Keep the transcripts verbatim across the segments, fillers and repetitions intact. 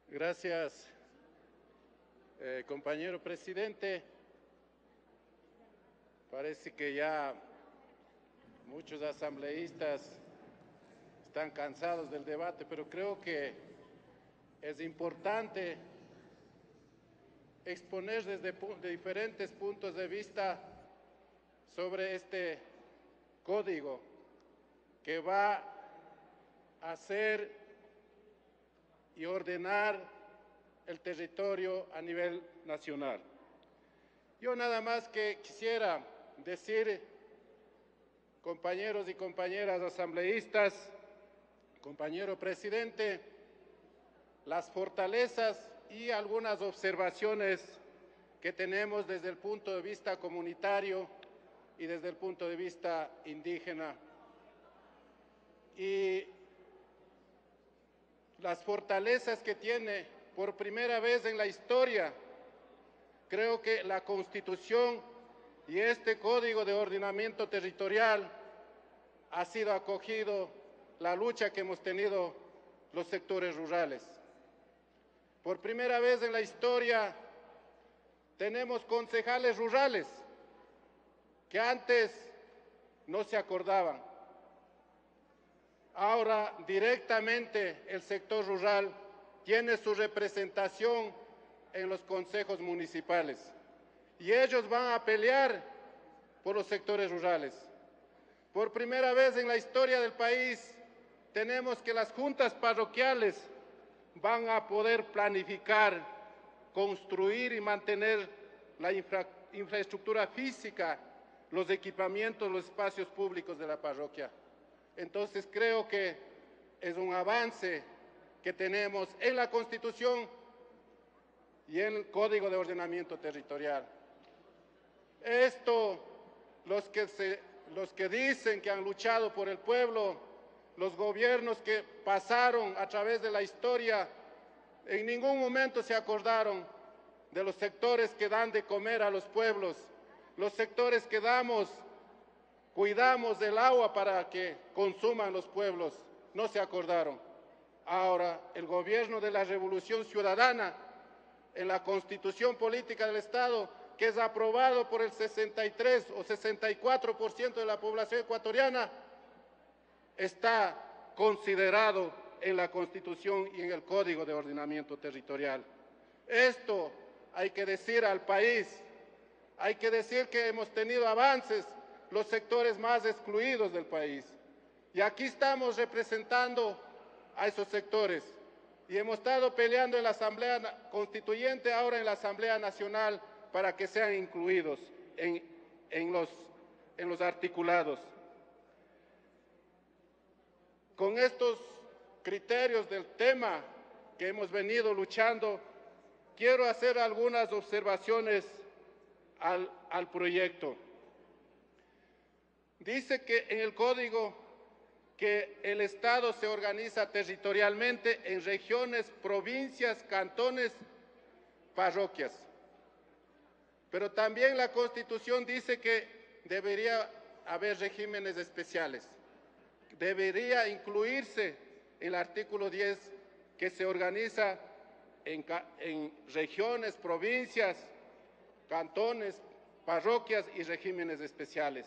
Gracias, eh, compañero presidente. Parece que ya muchos asambleístas están cansados del debate, pero creo que es importante exponer desde de diferentes puntos de vista sobre este código que va a hacer y ordenar el territorio a nivel nacional. Yo nada más que quisiera decir, compañeros y compañeras asambleístas, compañero presidente, las fortalezas y algunas observaciones que tenemos desde el punto de vista comunitario y desde el punto de vista indígena. Y las fortalezas que tiene por primera vez en la historia, creo que la Constitución y este Código de Ordenamiento Territorial ha sido acogido la lucha que hemos tenido los sectores rurales. Por primera vez en la historia tenemos concejales rurales que antes no se acordaban. Ahora directamente el sector rural tiene su representación en los consejos municipales y ellos van a pelear por los sectores rurales. Por primera vez en la historia del país tenemos que las juntas parroquiales van a poder planificar, construir y mantener la infra, infraestructura física, los equipamientos, los espacios públicos de la parroquia. Entonces creo que es un avance que tenemos en la Constitución y en el Código de Ordenamiento Territorial. Esto, los que, se, los que dicen que han luchado por el pueblo, los gobiernos que pasaron a través de la historia, en ningún momento se acordaron de los sectores que dan de comer a los pueblos, los sectores que damos, cuidamos del agua para que consuman los pueblos, no se acordaron. Ahora, el gobierno de la Revolución Ciudadana, en la Constitución Política del Estado, que es aprobado por el sesenta y tres o sesenta y cuatro por ciento de la población ecuatoriana, está considerado en la Constitución y en el Código de Ordenamiento Territorial. Esto hay que decir al país, hay que decir que hemos tenido avances los sectores más excluidos del país. Y aquí estamos representando a esos sectores. Y hemos estado peleando en la Asamblea Constituyente, ahora en la Asamblea Nacional, para que sean incluidos en, en, los, en los articulados. Con estos criterios del tema que hemos venido luchando, quiero hacer algunas observaciones al, al proyecto. Dice que en el Código que el Estado se organiza territorialmente en regiones, provincias, cantones, parroquias. Pero también la Constitución dice que debería haber regímenes especiales. Debería incluirse en el artículo diez que se organiza en, en regiones, provincias, cantones, parroquias y regímenes especiales.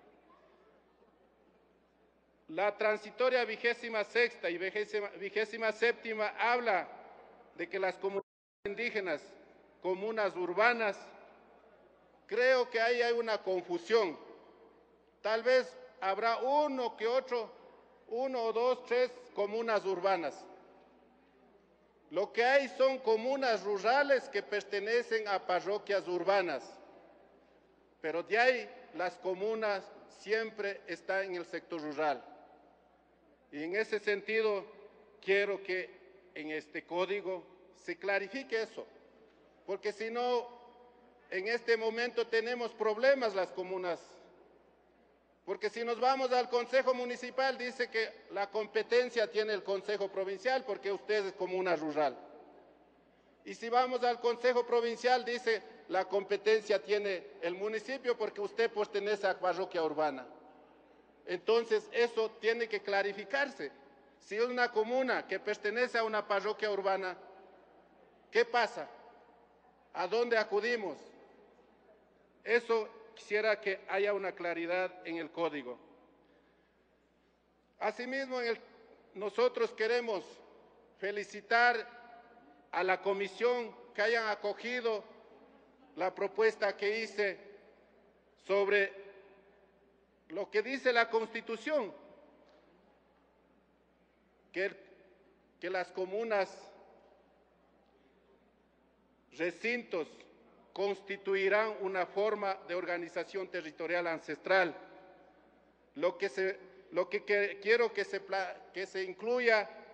La transitoria vigésima sexta y vigésima, vigésima séptima habla de que las comunidades indígenas, comunas urbanas, creo que ahí hay una confusión. Tal vez habrá uno que otro, uno o dos, tres comunas urbanas. Lo que hay son comunas rurales que pertenecen a parroquias urbanas, pero de ahí las comunas siempre están en el sector rural. Y en ese sentido, quiero que en este código se clarifique eso, porque si no, en este momento tenemos problemas las comunas, porque si nos vamos al Consejo Municipal, dice que la competencia tiene el Consejo Provincial, porque usted es comuna rural. Y si vamos al Consejo Provincial, dice la competencia tiene el municipio, porque usted pertenece a parroquia urbana. Entonces, eso tiene que clarificarse. Si es una comuna que pertenece a una parroquia urbana, ¿Qué pasa? ¿A dónde acudimos? Eso quisiera que haya una claridad en el código. Asimismo, en el, nosotros queremos felicitar a la comisión que hayan acogido la propuesta que hice sobre lo que dice la Constitución, que, que las comunas, recintos, constituirán una forma de organización territorial ancestral. Lo que, se, lo que, que quiero que se, que se incluya